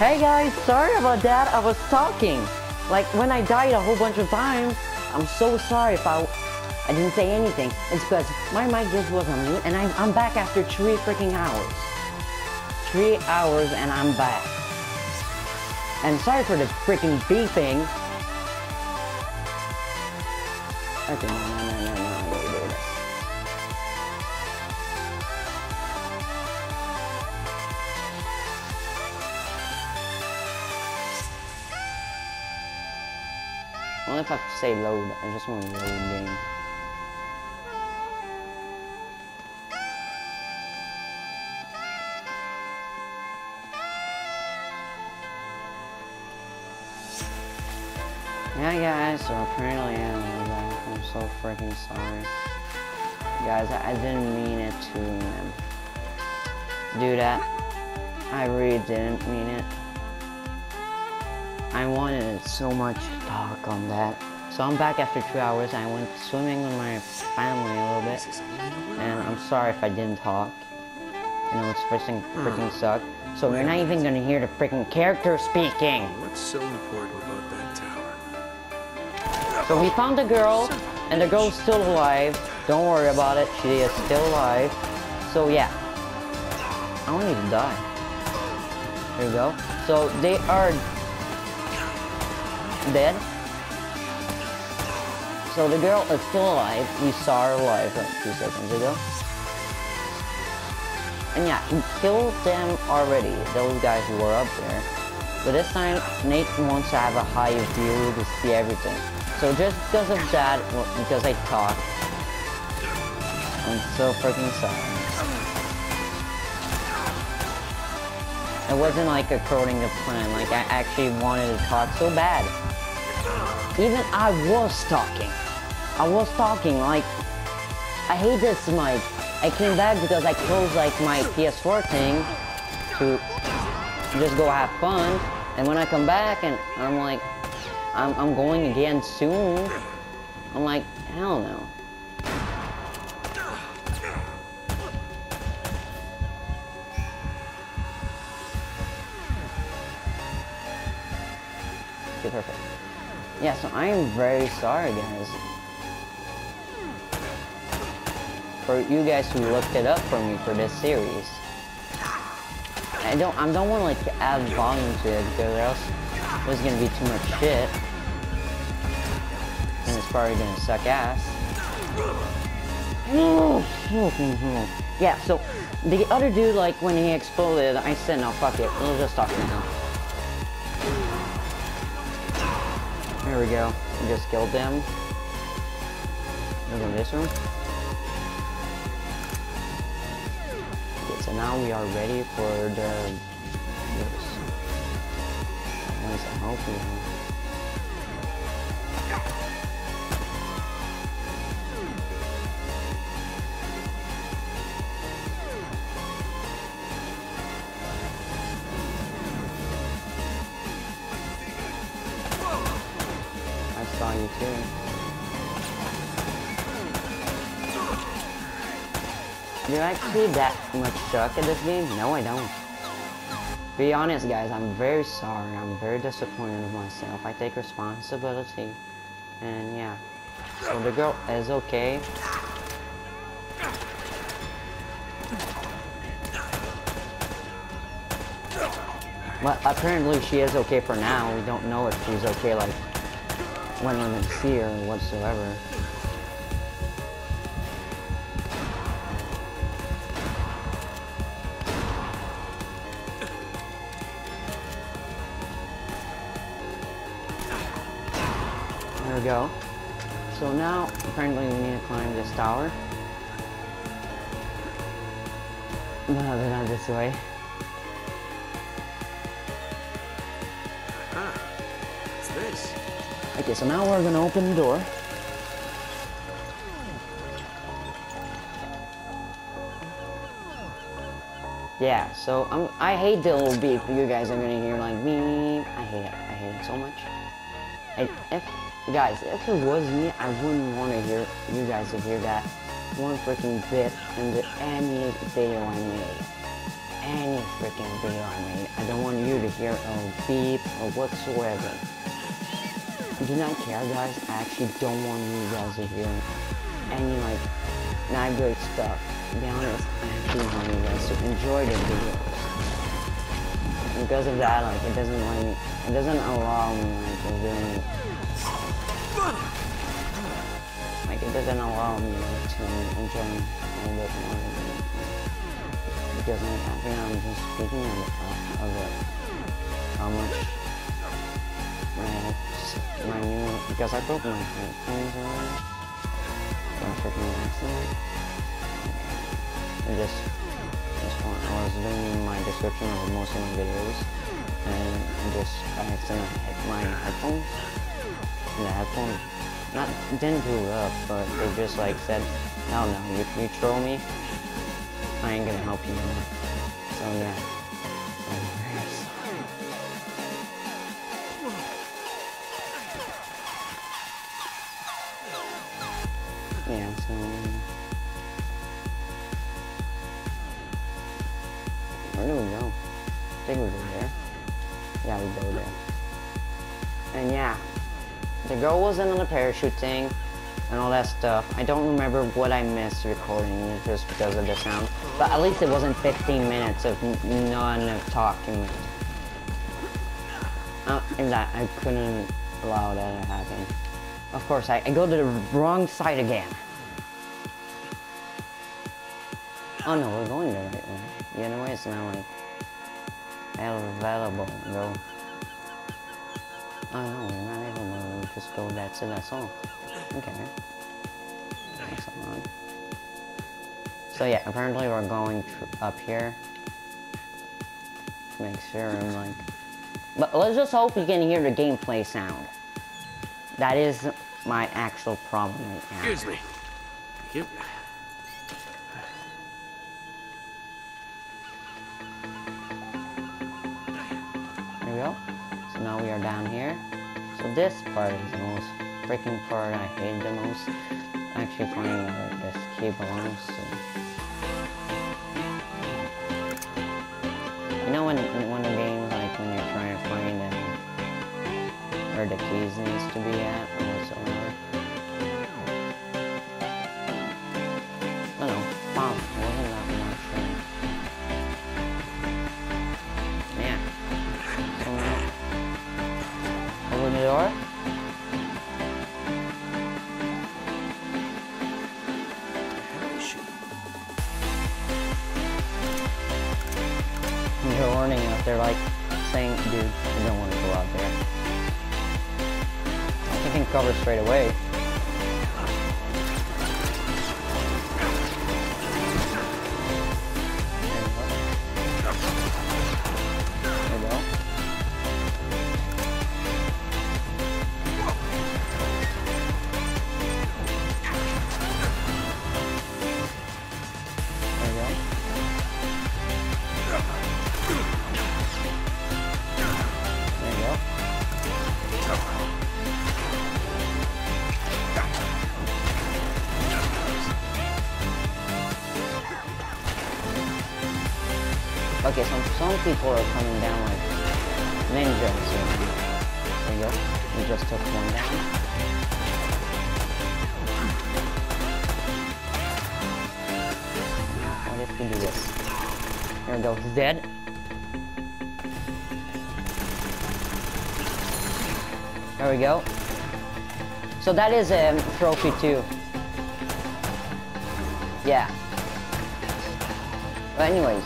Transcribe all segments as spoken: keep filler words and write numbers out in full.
Hey guys, sorry about that. I was talking. Like when I died a whole bunch of times. I'm so sorry if I I didn't say anything. It's because my mic just was on mute and I'm, I'm back after three freaking hours. Three hours and I'm back. And sorry for the freaking beeping. Okay, no, no, no, no, no, no, no, no, no. Only if I have to say load. I just want to load game. Yeah, guys, so apparently I'm back. I'm so freaking sorry. Guys, I, I didn't mean it to um, do that. I really didn't mean it. I wanted so much to talk on that. So I'm back after two hours. I went swimming with my family a little bit. And I'm sorry if I didn't talk. You know, it's freaking, freaking suck. So we're not even gonna hear the freaking character speaking. What's so important about that tower? So we found the girl, and the girl's still alive. Don't worry about it, she is still alive. So yeah, I don't need to die. There we go. So they are dead. So the girl is still alive. We saw her alive like two seconds ago. And yeah, he killed them already, those guys who were up there. But this time, Nate wants to have a high view to see everything. So just because of that, well, because I talked, I'm so freaking sorry. It wasn't like according to plan, like I actually wanted to talk so bad. Even I was talking. I was talking, like, I hate this mic. I came back because I closed like my P S four thing to just go have fun. And when I come back and I'm like, I'm, I'm going again soon. I'm like, hell no. Okay, perfect. Yeah, so I am very sorry, guys. For you guys who looked it up for me for this series. I don't I don't want to like add volume to it because or else there's gonna be too much shit. And it's probably gonna suck ass. Yeah, so the other dude, like when he exploded, I said no, fuck it, we'll just talk now. There we go. We just killed them. Look in this room. Okay, so now we are ready for the... Yes. At least I hope we are. I saw you too. Do I actually that much suck at this game? No, I don't. Be honest, guys, I'm very sorry. I'm very disappointed with myself. I take responsibility. And yeah. So the girl is okay. But apparently she is okay for now. We don't know if she's okay like when we're gonna see her whatsoever. There we go. So now, apparently we need to climb this tower. No, they're not this way. Huh. What's this? Okay, so now we're gonna open the door. Yeah, so um, I hate the little beep you guys are gonna hear like beep. I hate it. I hate it so much. I, if guys, if it was me, I wouldn't want to hear you guys to hear that one freaking bit in the any video I made. any freaking video I made. I don't want you to hear a beep or whatsoever. I do not care, guys. I actually don't want you guys to hear any, like, not good stuff. To be honest, I actually want you guys to enjoy the videos. Because of that, like, it doesn't let me, it doesn't allow me, like, to really, like, it doesn't allow me, like, to enjoy a little bit more. Because, like, I think I'm just speaking of, of it, how much, my, my new, because I broke my headphones earlier, from a freaking accident. I just, just want, I was doing my description of most of my videos, and I just, I accidentally hit my headphones, and the headphones, not, didn't blow up, but they just, like, said, hell no, you, you troll me, I ain't gonna help you anymore. So yeah, I'm very sorry. Yeah, so where do we go? I think we go there. Yeah, we go there. And yeah, the girl wasn't on the parachute thing and all that stuff. I don't remember what I missed recording just because of the sound. But at least it wasn't fifteen minutes of none of talking. Uh, and that I couldn't allow that to happen. Of course, I, I go to the wrong side again. Oh no, we're going the right way. The other way is now like available. Go. Oh no, we're not able to just go. That's it. That's all. Okay. Excellent. So yeah, apparently we're going tr up here. Make sure I'm like. But let's just hope you can hear the gameplay sound. That is my actual problem right now. Excuse me. Thank you. There we go. So now we are down here. So this part is the most freaking part I hate the most. Actually finding where this key belongs to. You know when when the games, like when you're trying to find um, where the keys needs to be at or whatsoever. I don't know. Wow, it wasn't that much. Um, yeah. So now, open the door. They're warning us. They're like saying, dude, you don't want to go out there. You can cover straight away. There you go. There you go. There you go. Okay, some some people are coming down like ninjas. There you go. We just took one down. What if we do this? There we go. He's dead. There we go. So that is a um, trophy too. Yeah. But anyways,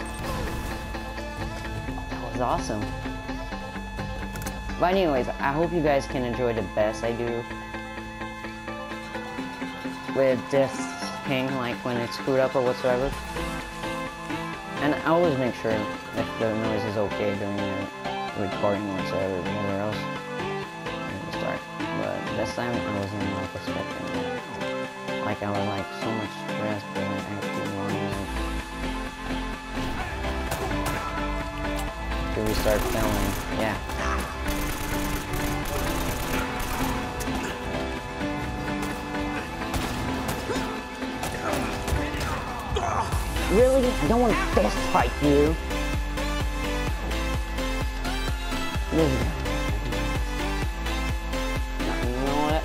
that was awesome. But anyways, I hope you guys can enjoy the best I do with this thing, like when it's screwed up or whatsoever. And I always make sure if the noise is okay during the recording or whatsoever, whatever else. Start. But this time I wasn't like expecting it. Like I was like so much stress, but I actually wanted to restart filming. Yeah. Really? I don't want to fist fight you. This is... You know what?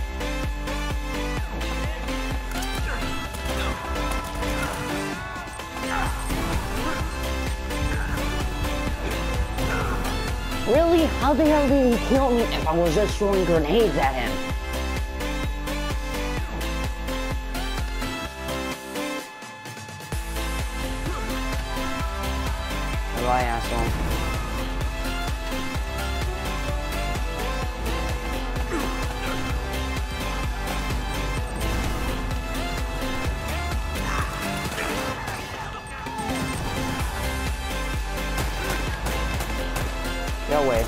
Really? How the hell did he kill me if I was just throwing grenades at him? Bye, asshole. Go away.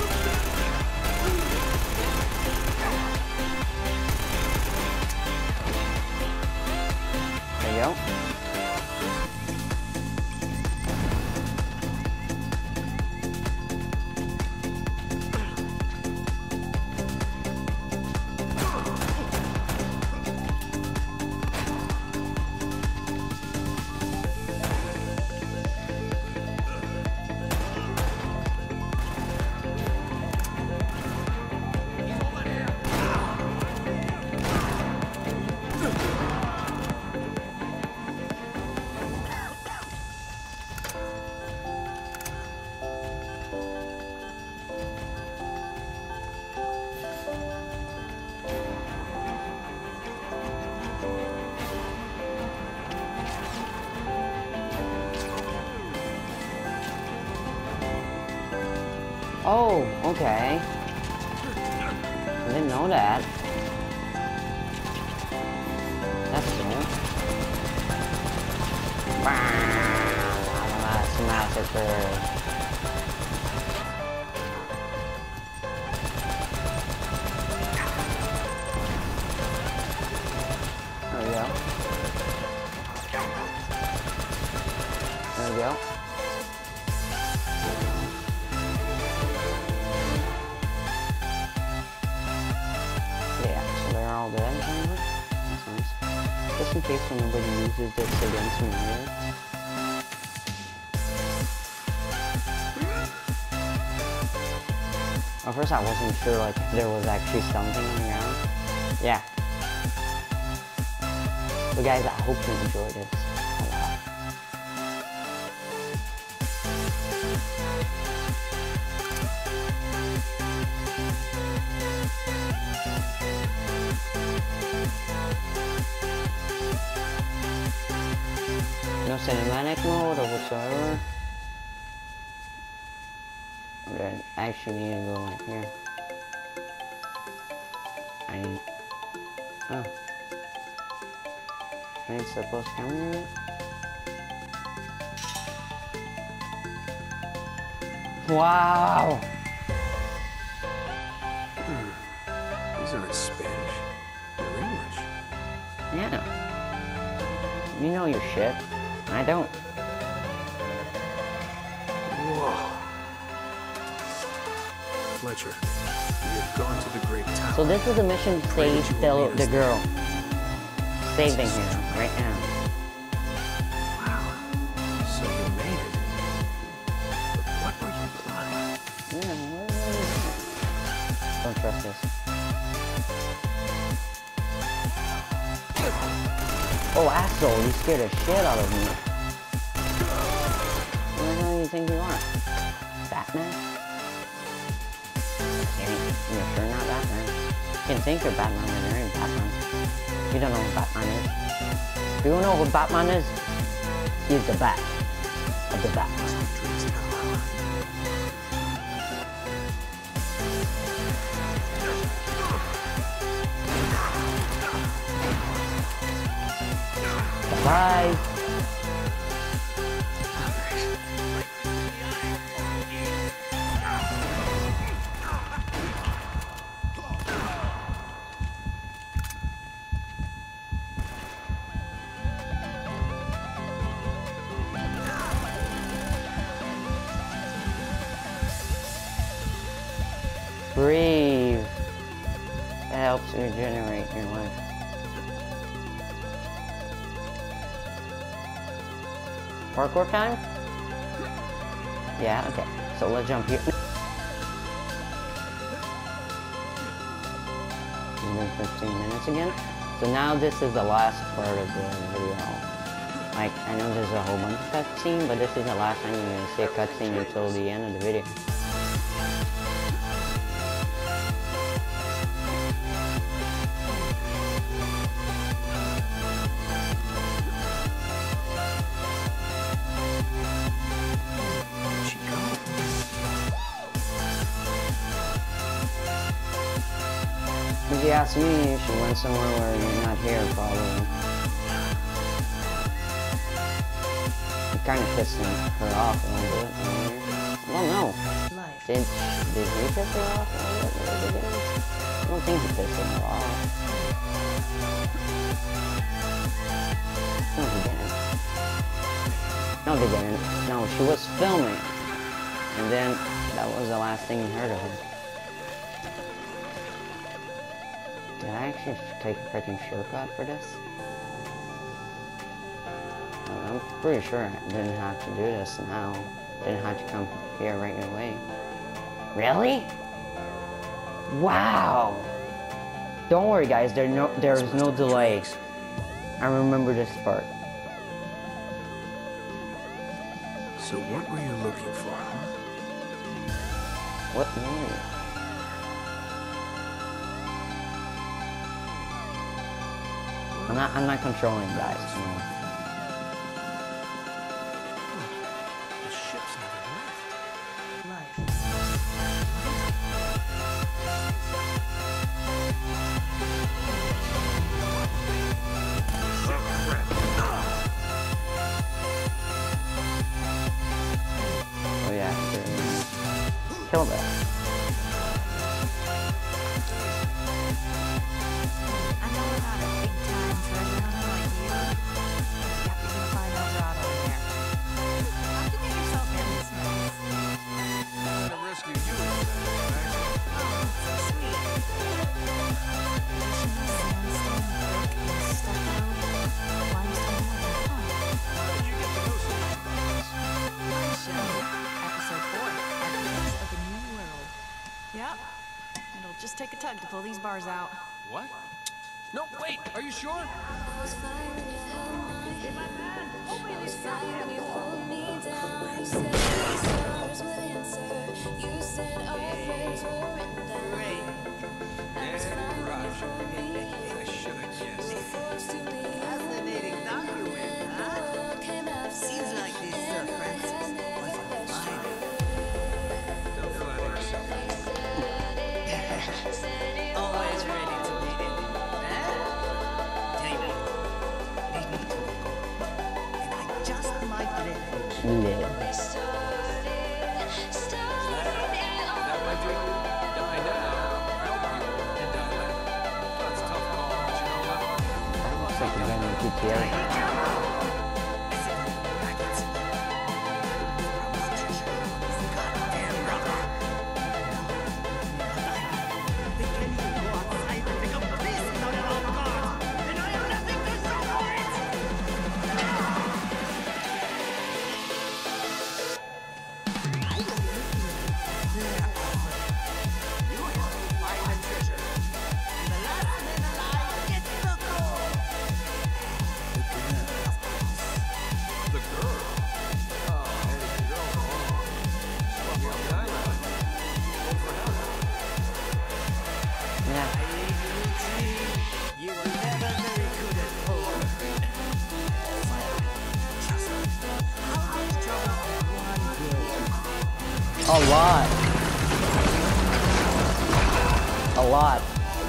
There you go. Oh, okay. I didn't know that. That's cool. Mass massacre. There we go. There we go. All dead, apparently. That's nice. Just in case when nobody uses this against me later. At first I wasn't sure like if there was actually something on the ground. Yeah. So guys, I hope you enjoyed this a lot. No cinematic mode or whatsoever. I actually need to go like here. I need... Oh. I need to post camera yet? Wow! Hmm. These aren't Spanish. They're English. Yeah. You know your shit. I don't. Whoa. Fletcher, you have gone to the Great Tower. So this is a mission to save the, the girl. Saving him right now. Wow. So you made it. But what were you plotting? Yeah, what are you doing? Don't trust this. Oh, asshole, you scared the shit out of me. Who the hell do you think you are? Batman? You're sure not Batman. You can think you're Batman when you're in Batman. You don't know what Batman is. Do you know what Batman is? He's the bat of the Batman. Bye. Breathe. That helps regenerate your life. Parkour time? Yeah, okay. So let's jump here. than fifteen minutes again. So now this is the last part of the video. Like, I know there's a whole bunch of cutscene, but this is the last time you're gonna see a cutscene until the end of the video. If you ask me, you should went somewhere where you're not here, probably. You're kind of pissing her off a little bit. I don't know. Did, did he piss her off a little bit at the beginning? I don't think he pissed her off. No, he didn't. No, they didn't. No, she was filming. And then, that was the last thing you heard of her. Did I actually take a freaking shortcut for this? I'm pretty sure I didn't have to do this now. Didn't have to come here right away. Really? Wow! Don't worry guys, there no there's no delay. I remember this part. So what were you looking for, huh? What were you? I'm not I'm not controlling guys, no. The ship's never left. Life. Oh, crap. Oh yeah, sure. Kill that. I know I'm not a big time treasure hunter like you. Yep, you're gonna find Eldorado in there. How'd you get yourself in this mess? I'm gonna rescue you from that, actually. Oh, so sweet. Additional sandstone, brick, and stucco. Limestone mountain, huh? How did you get to know so much about this? My show. Episode four. Architects of the New World. Yep. It'll just take a tug to pull these bars out. What? No, wait, are you sure? Great. Yeah, garage. I should have guessed. Fascinating document, huh? Seems like this Sir Francis was a fighter. Don't flatter yourself. Always ready to meet anyone, huh? David, lead me to the goal. And I just might let you. Live. That might do. Die now. Help you and die later. That's a tough call, but you know what? Looks like you're getting a G T A. The girl. Oh, hey, the girl. Oh. Spot me on the island. Go for help. Yeah. You were never very good at poker. Just how much trouble can one go? A lot. A lot.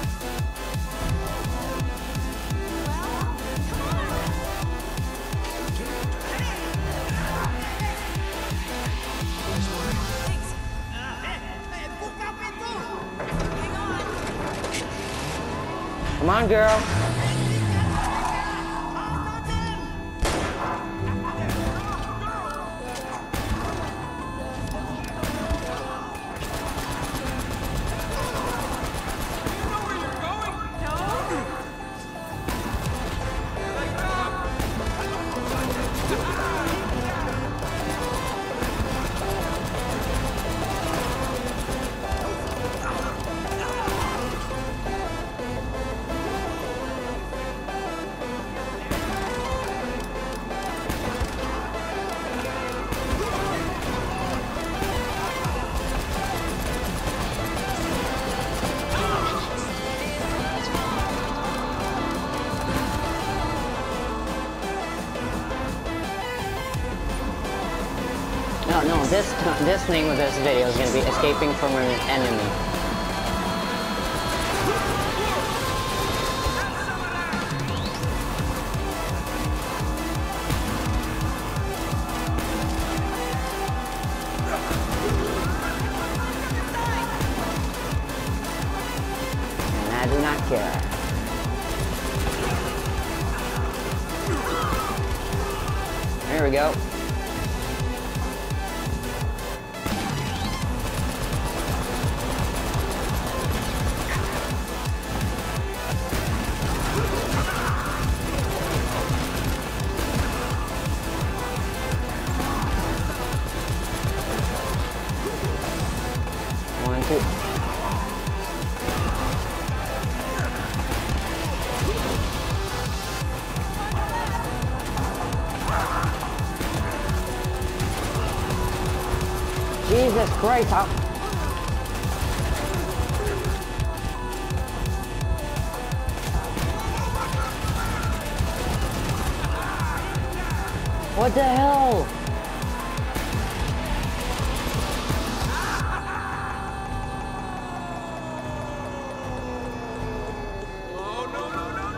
Come on, girl. No, this this name of this video is gonna be escaping from an enemy. And I do not care. There we go. One, two. Jesus Christ, how... What the hell? Oh, no, no, no,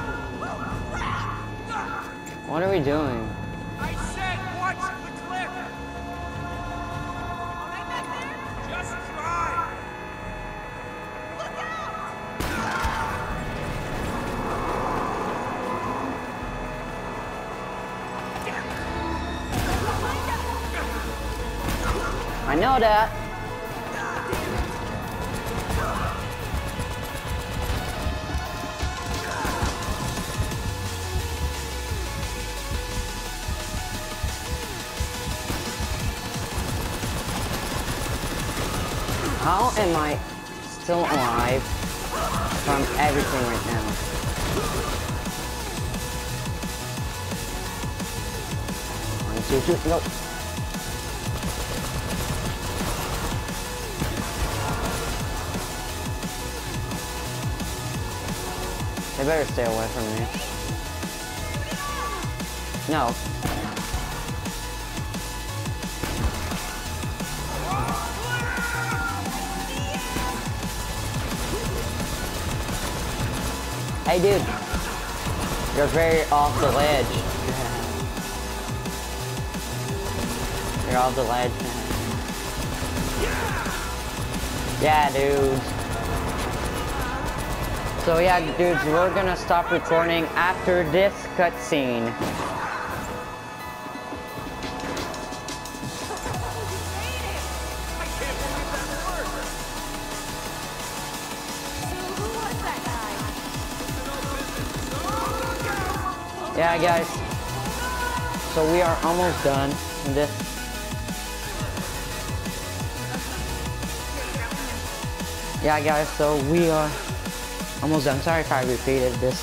no, no! What are we doing? I said watch the cliff! Just try! Look out! I know that. How am I still alive from everything right now? One, two, two, no. They better stay away from me. No. Hey dude, you're very off the ledge. You're off the ledge. Yeah, dudes. So yeah, dudes, we're gonna stop recording after this cutscene. Yeah, guys. So we are almost done with this. Yeah, guys. So we are almost done. Sorry if I repeated this.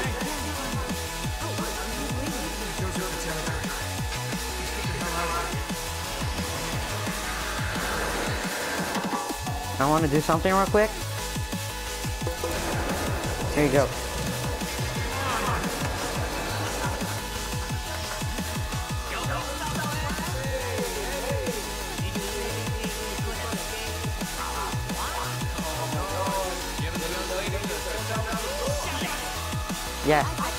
I want to do something real quick. Here you go. Yeah.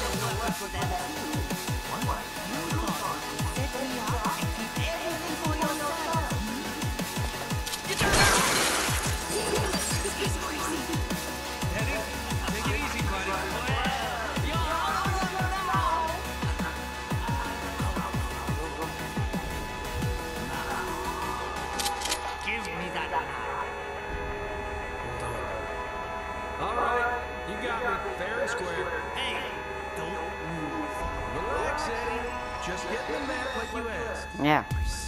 All right, you got me fair and square. Hey, don't move. Relax, Eddie. Just get the map like you asked. Yeah.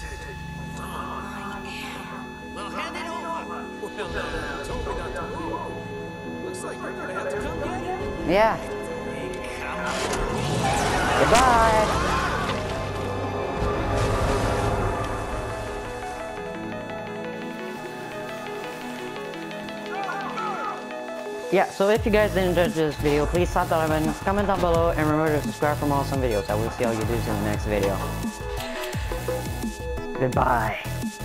Well, hand it over. Well, now, told me not to move. Looks like you're gonna have to come get it. Yeah. Goodbye. Yeah, so if you guys did enjoy this video, please slap that like button, comment down below, and remember to subscribe for more awesome videos. I will see all you dudes in the next video. Goodbye.